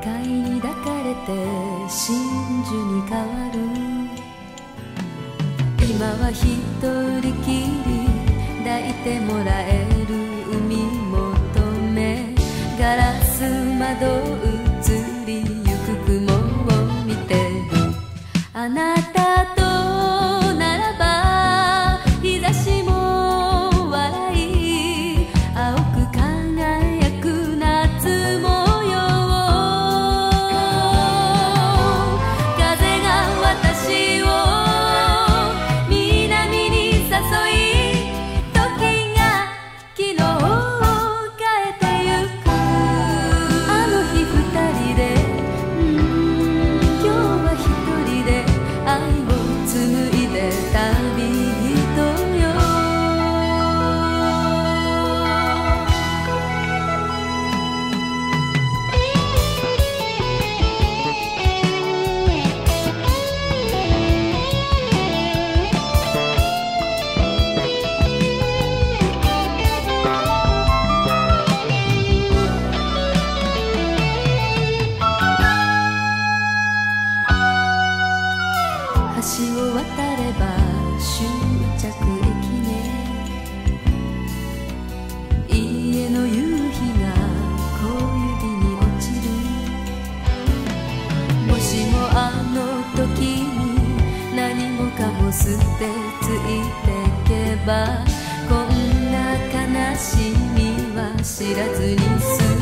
界に抱かれて真珠に変わる。今は一人きり抱いてもらえる海求め、ガラス窓映りゆく雲を見てる。あなたとならば日差しも笑い、青く輝く夏模様。風が私を南に誘い、時が昨日を変えてゆく。あの日二人で、今日は一人で愛を紡いで旅人よ。橋を渡れば終着駅ね。家の夕日が小指に落ちる。もしもあの時に何もかも捨てついてけば、こんな悲しみは知らずに済む。